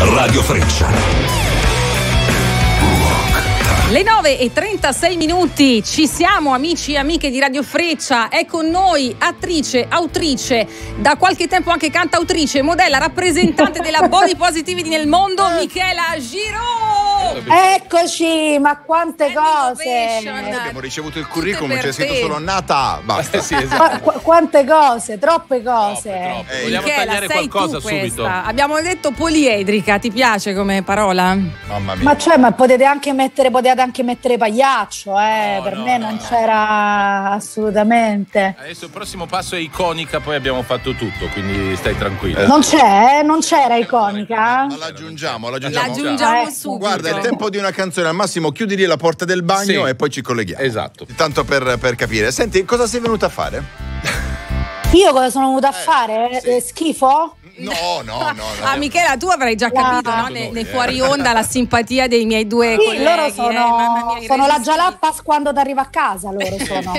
Radio Freccia. Le 9:36, ci siamo amici e amiche di Radio Freccia, è con noi attrice, autrice, da qualche tempo anche cantautrice, modella, rappresentante della body positivity nel mondo, Michela Giraud. Eccoci, ma quante cose! Abbiamo ricevuto il curriculum, c'è scritto solo nata, basta. Sì, esatto. Quante cose, troppe cose. Vogliamo Michela, tagliare sei qualcosa tu subito? questa. Abbiamo detto poliedrica, ti piace come parola? Mamma mia. Ma potete anche mettere pagliaccio, per me non c'era assolutamente. Adesso il prossimo passo è iconica, poi abbiamo fatto tutto, quindi stai tranquillo. Non c'era iconica? Ma l'aggiungiamo Subito. Guarda, è il tempo di una canzone, al massimo chiudi lì la porta del bagno e poi ci colleghiamo. Esatto. Tanto per capire. Senti, cosa sei venuta a fare? Io cosa sono venuta a fare? Schifo? No. Ah, Michela, tu avrai già capito, no? Nei fuori onda la simpatia dei miei due Sì, colleghi. loro sono la Jalappas quando ti arriva a casa, loro sono.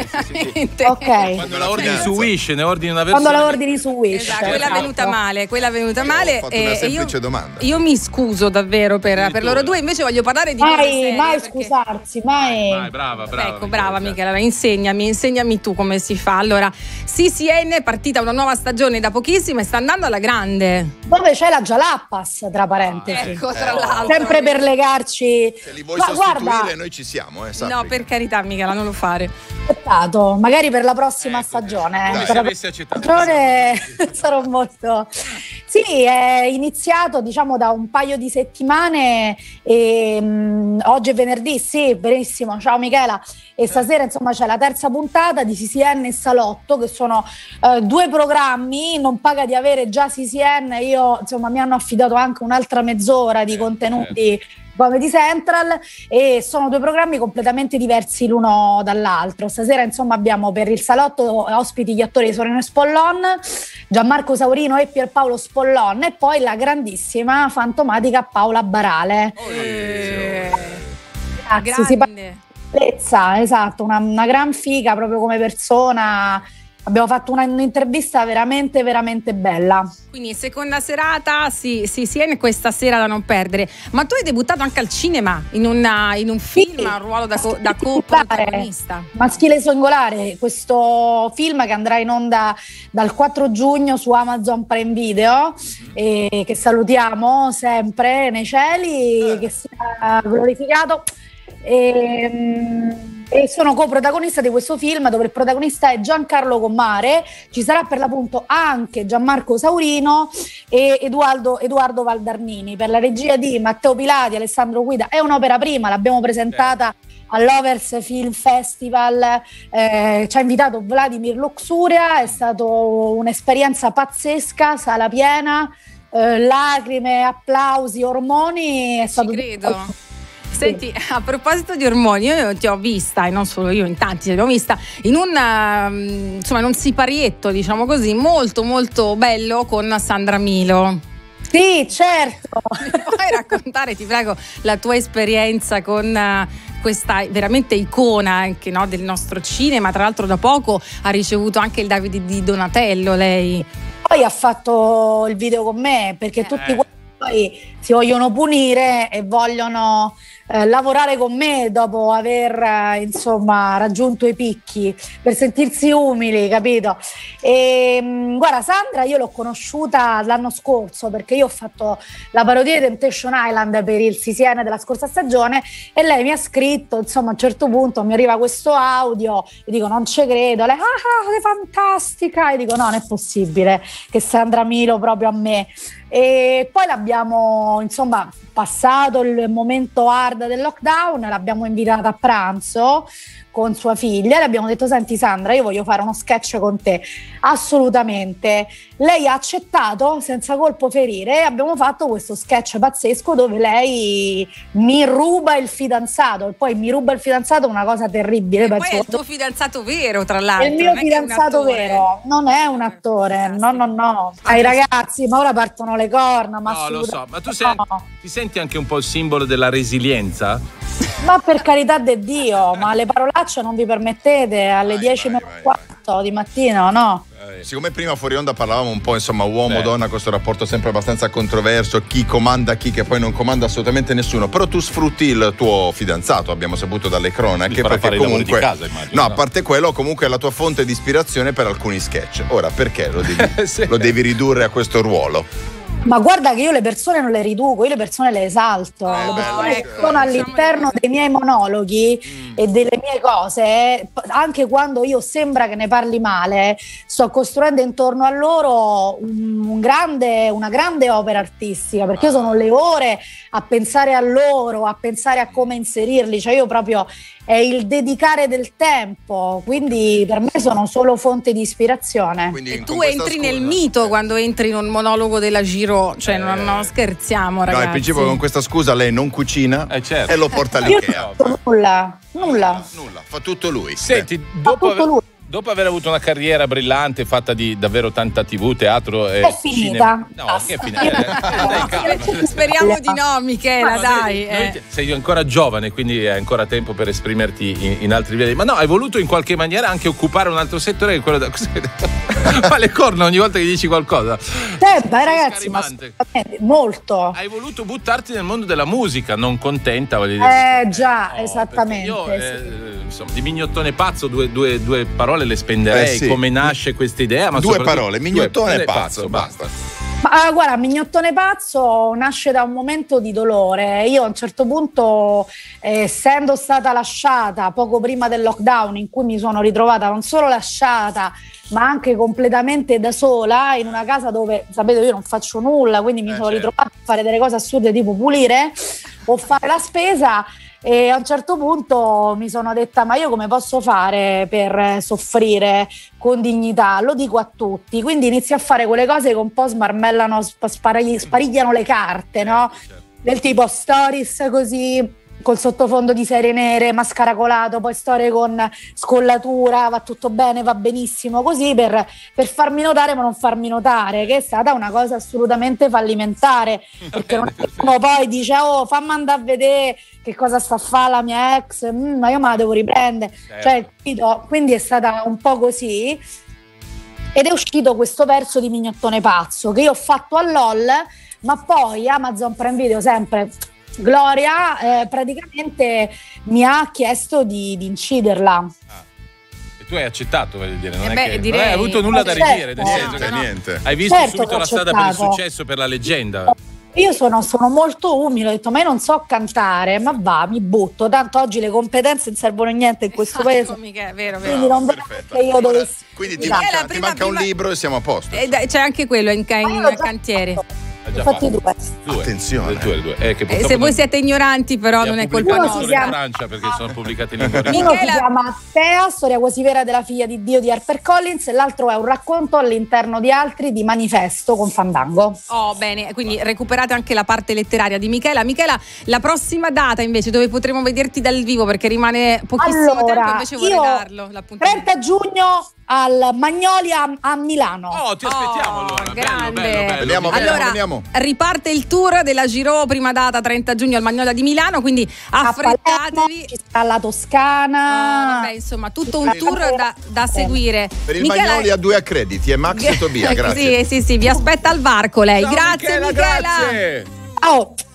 Ok. Quando la ordini su Wish, ne ordini una versione. Quando la ordini su Wish. Esatto, quella è venuta male, Ho fatto una semplice domanda. Io mi scuso davvero per loro due, invece voglio parlare di Mai scusarsi, mai. Vai, brava. Ecco, brava Michela, allora, insegnami tu come si fa. Allora, CCN è partita una nuova stagione da pochissimo e sta andando alla grande. Dove c'è la Jalappas, tra parentesi. Ecco, tra l'altro. Sempre per legarci. Se li vuoi sostituire, noi ci siamo, sappi. No, per carità, Michela, non lo fare. Peccato, magari per la prossima stagione. dai. Per la avessi accettato. stagione sarò molto. Sì, è iniziato diciamo da un paio di settimane e oggi è venerdì, sì, benissimo. Ciao Michela. E stasera insomma c'è la terza puntata di CCN e Salotto, che sono due programmi, non paga di avere già CCN, io insomma mi hanno affidato anche un'altra mezz'ora di contenuti Comedy Central e sono due programmi completamente diversi l'uno dall'altro. Stasera insomma abbiamo per il Salotto ospiti gli attori Sorino Spollon, Gianmarco Saurino e Pierpaolo Spollon e poi la grandissima fantomatica Paola Barale. Grazie, si parla esatto, una gran figa proprio come persona. Abbiamo fatto un'intervista veramente, veramente bella. Quindi seconda serata, sì, questa sera da non perdere. Ma tu hai debuttato anche al cinema, in un film, un ruolo da co-protagonista. Maschile Singolare, questo film che andrà in onda dal 4 giugno su Amazon Prime Video, e che salutiamo sempre nei cieli, che sia glorificato. E sono coprotagonista di questo film dove il protagonista è Giancarlo Commare, ci sarà per l'appunto anche Gianmarco Saurino e Edoardo Valdarnini per la regia di Matteo Pilati, Alessandro Guida. È un'opera prima, l'abbiamo presentata all'Overs Film Festival, ci ha invitato Vladimir Luxuria, è stata un'esperienza pazzesca, sala piena, lacrime, applausi, ormoni, è stato credo. Senti, a proposito di ormoni, io ti ho vista, e non solo io, in tanti ti abbiamo vista, in in un siparietto, diciamo così, molto molto bello con Sandra Milo. Sì, certo. Puoi raccontare, ti prego, la tua esperienza con questa veramente icona anche, no, del nostro cinema? Tra l'altro da poco ha ricevuto anche il Davide di Donatello, lei. Poi ha fatto il video con me, perché tutti poi si vogliono punire e vogliono lavorare con me dopo aver insomma raggiunto i picchi, per sentirsi umili, capito? E guarda, Sandra io l'ho conosciuta l'anno scorso perché io ho fatto la parodia di Temptation Island per il CCN della scorsa stagione e lei mi ha scritto, insomma a un certo punto mi arriva questo audio, io dico non ci credo, lei sei fantastica, io dico no, non è possibile che Sandra Milo proprio a me. E poi l'abbiamo insomma passato il momento hard del lockdown, l'abbiamo invitata a pranzo con sua figlia, le abbiamo detto senti Sandra, io voglio fare uno sketch con te. Assolutamente. Lei ha accettato senza colpo ferire e abbiamo fatto questo sketch pazzesco dove lei mi ruba il fidanzato, e poi mi ruba il fidanzato è una cosa terribile. E poi è il tuo fidanzato vero, tra l'altro. È il mio fidanzato vero, non è un attore, no. Ai ragazzi, ma ora partono le corna, ma no, lo so, ma tu ti senti anche un po' il simbolo della resilienza? Ma per carità di Dio, ma le parolacce non vi permettete alle 10:04. alto di mattino, no? Siccome prima fuori onda parlavamo un po', insomma, uomo-donna, questo rapporto sempre abbastanza controverso, chi comanda chi, che poi non comanda assolutamente nessuno, però tu sfrutti il tuo fidanzato, abbiamo saputo dalle cronache, perché fare comunque i lavori di casa, immagino, no, a parte quello, comunque è la tua fonte di ispirazione per alcuni sketch. Ora, perché lo devi, Sì. lo devi ridurre a questo ruolo? Ma guarda che io le persone non le riduco, io le persone le esalto. Le persone che sono all'interno dei miei monologhi e delle mie cose, anche quando io sembra che ne parli male, sto costruendo intorno a loro una grande opera artistica, perché io sono le ore a pensare a loro, a pensare a come inserirli, cioè io proprio è il dedicare del tempo, quindi per me sono solo fonte di ispirazione. Quindi E con tu questa entri scusa- nel mito quando entri in un monologo della Giro, cioè non scherziamo, No, ragazzi. in principio con questa scusa lei non cucina Certo. e lo porta Io all'Ikea. non faccio nulla. Nulla, fa tutto lui. Senti, dopo aver avuto una carriera brillante fatta di davvero tanta TV, teatro e È finita. No, che è finita? Dai, calma. Speriamo di no, Michela, Ma dai. sei ancora giovane, quindi hai ancora tempo per esprimerti in altri livelli. Ma no, hai voluto in qualche maniera anche occupare un altro settore che quello da. Fa le corna ogni volta che dici qualcosa. Ragazzi, ma assolutamente, molto. Hai voluto buttarti nel mondo della musica, non contenta, voglio dire. Già, No, esattamente. perché io, insomma, di mignottone pazzo due parole le spenderei. Sì. Come nasce questa idea? Ma Due soprattutto- parole, mignottone e pazzo, basta. Ma guarda, Mignottone Pazzo nasce da un momento di dolore. Io a un certo punto, essendo stata lasciata poco prima del lockdown, in cui mi sono ritrovata non solo lasciata, ma anche completamente da sola, in una casa dove, sapete, io non faccio nulla, quindi mi sono ritrovata a fare delle cose assurde tipo pulire o fare la spesa. E a un certo punto mi sono detta: ma io come posso fare per soffrire con dignità? Lo dico a tutti, quindi inizio a fare quelle cose che un po' smarmellano, sparigliano le carte, no? Del tipo stories così, col sottofondo di serie nere, mascaracolato, poi storie con scollatura, va tutto bene, va benissimo, così per farmi notare ma non farmi notare, che è stata una cosa assolutamente fallimentare, perché non è che uno poi dice: oh, fammi andare a vedere che cosa sta a fare la mia ex, ma io me la devo riprendere, cioè, quindi è stata un po' così. Ed è uscito questo verso di Mignottone Pazzo che io ho fatto a LOL, ma poi Amazon Prime Video, sempre Gloria, praticamente mi ha chiesto di inciderla. E tu hai accettato, voglio dire, non, beh, è che direi- non hai avuto nulla da Certo. ridire, nel senso che Niente. hai visto Certo subito che ho la strada per il accettato. successo, per la leggenda. Io sono molto umile, ho detto: ma io non so cantare, ma va, mi butto, tanto oggi le competenze non servono a niente in questo paese, Vero. quindi non vedo Perfetto. che io dovessi. Quindi ti Michela, manca, prima- un libro e siamo a posto. C'è anche quello in Ma io l'ho già cantiere. fatto. Hai già Infatti fatto. due. Attenzione. Due. Che Se purtroppo voi non- siete ignoranti, però, li ha non è colpa pubblicati Uno solo si in chiama- Francia, perché sono pubblicati in lingua Uno originale. si chiama Tea, storia quasi vera della figlia di Dio di HarperCollins, e l'altro è un racconto all'interno di altri di Manifesto con Fandango. Oh, bene, quindi recuperate anche la parte letteraria di Michela. Michela, la prossima data invece dove potremo vederti dal vivo, perché rimane pochissimo tempo, invece vorrei io darlo l'appuntamento. 30 giugno al Magnolia a Milano. Oh, ti aspettiamo allora. grande. Bello. Veniamo, Allora, veniamo. riparte il tour della Giro, prima data 30 giugno al Magnolia di Milano, quindi A Palermo, affrettatevi. ci sta la Toscana. Vabbè, insomma, tutto un tour da seguire. Per il Michela- Magnoli ha 2 accrediti, è Max e Tobia, grazie. Sì, vi aspetta al varco lei. Ciao, grazie Michela. Grazie. Oh,